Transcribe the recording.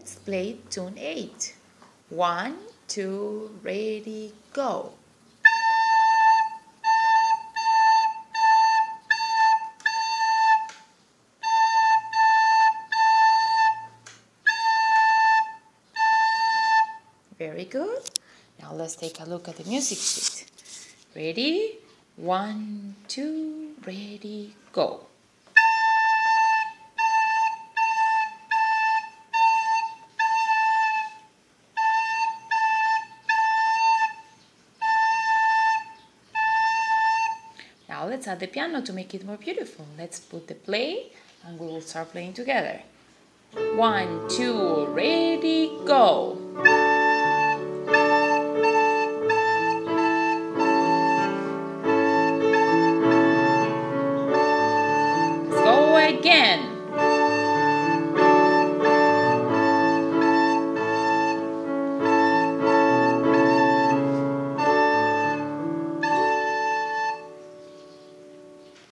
Let's play tune 8. 1, 2, ready, go. Very good. Now let's take a look at the music sheet. Ready? 1, 2, ready, go. Now let's add the piano to make it more beautiful. Let's put the play and we will start playing together. 1, 2, ready, go.